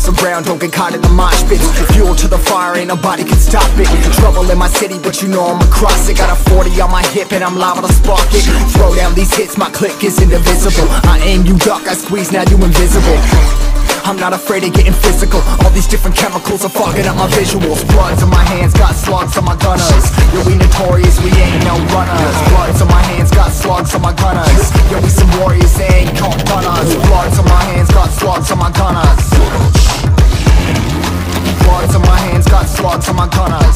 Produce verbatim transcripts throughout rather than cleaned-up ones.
pass around, don't get caught in the mosh pit. Fuel to the fire, ain't nobody can stop it. Trouble in my city, but you know I'm across it. Got a forty on my hip and I'm liable to spark it. Throw down these hits, my click is indivisible. I aim, you duck, I squeeze, now you invisible. I'm not afraid of getting physical. All these different chemicals are fogging up my visuals. Bloods on my hands, got slugs on my gunners. Yo, we notorious, we ain't no runners. Bloods on my hands, got slugs on my gunners. Yo, we some warriors, they ain't called gunners. Bloods on my hands, got slugs on my gunners. Bloods on my hands, got slugs on my gunners.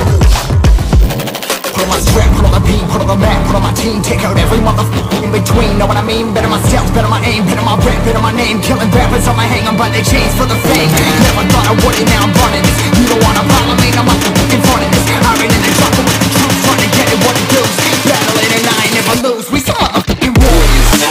Put on my strap, put on the beat, put on the map, put on my team. Take out every motherfucker in between, know what I mean? Better myself, better my aim, better my rap, better my name. Killing rappers on my hang, I'm by their chains for the fame. Never thought I would it, now I'm running this. You don't wanna follow me, I'm up in front of this. I ran in the truck with the troops, trying to get it what it does. Battling and I ain't never lose, we some motherfucking warriors.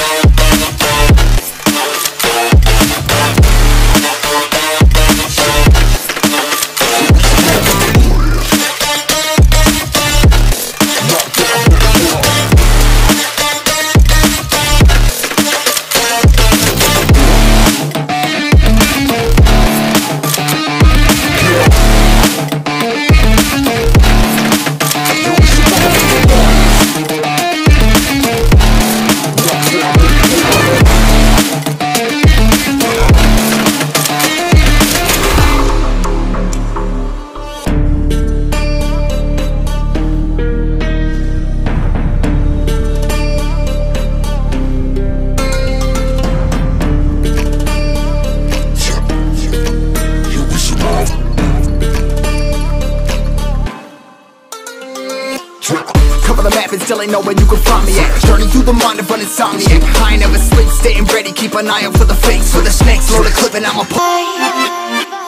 Cover the map and still ain't know where you can find me at. Journey through the mind of an insomniac. I ain't never sleep, staying ready, keep an eye out for the fakes, for the snakes, load a clip and I'm a